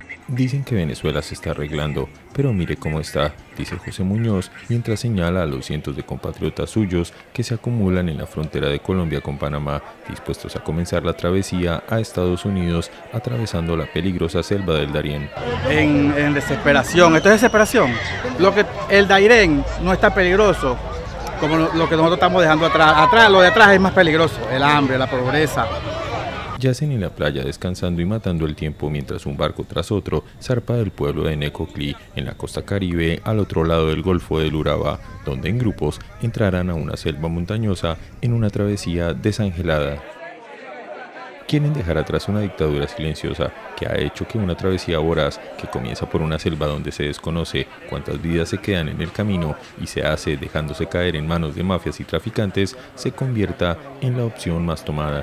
Dicen que Venezuela se está arreglando, pero mire cómo está, dice José Muñoz, mientras señala a los cientos de compatriotas suyos que se acumulan en la frontera de Colombia con Panamá, dispuestos a comenzar la travesía a Estados Unidos, atravesando la peligrosa selva del Darién. En desesperación, esto es desesperación. El Darién no está peligroso como lo que nosotros estamos dejando atrás. Lo de atrás es más peligroso, el hambre, la pobreza. Yacen en la playa descansando y matando el tiempo mientras un barco tras otro zarpa del pueblo de Necoclí, en la costa caribe, al otro lado del Golfo del Urabá, donde en grupos entrarán a una selva montañosa en una travesía desangelada. Quieren dejar atrás una dictadura silenciosa que ha hecho que una travesía voraz, que comienza por una selva donde se desconoce cuántas vidas se quedan en el camino y se hace dejándose caer en manos de mafias y traficantes, se convierta en la opción más tomada.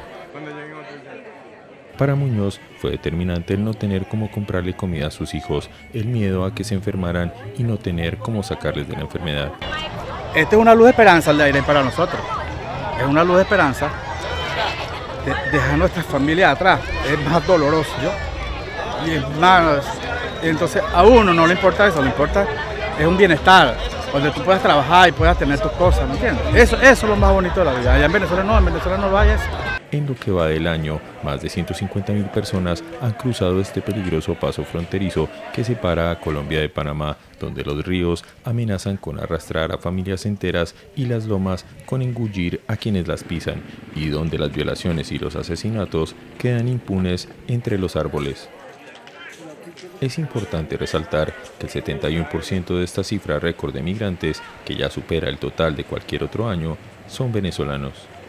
Para Muñoz fue determinante el no tener cómo comprarle comida a sus hijos, el miedo a que se enfermaran y no tener cómo sacarles de la enfermedad. Esta es una luz de esperanza el Darién para nosotros. Es una luz de esperanza. Dejar nuestra familia atrás es más doloroso, ¿yo? Y es más, entonces a uno no le importa eso, le importa es un bienestar, donde tú puedas trabajar y puedas tener tus cosas, ¿me entiendes? Eso es lo más bonito de la vida. Allá en Venezuela no vayas. En lo que va del año, más de 150.000 personas han cruzado este peligroso paso fronterizo que separa a Colombia de Panamá, donde los ríos amenazan con arrastrar a familias enteras y las lomas con engullir a quienes las pisan, y donde las violaciones y los asesinatos quedan impunes entre los árboles. Es importante resaltar que el 71% de esta cifra récord de migrantes, que ya supera el total de cualquier otro año, son venezolanos.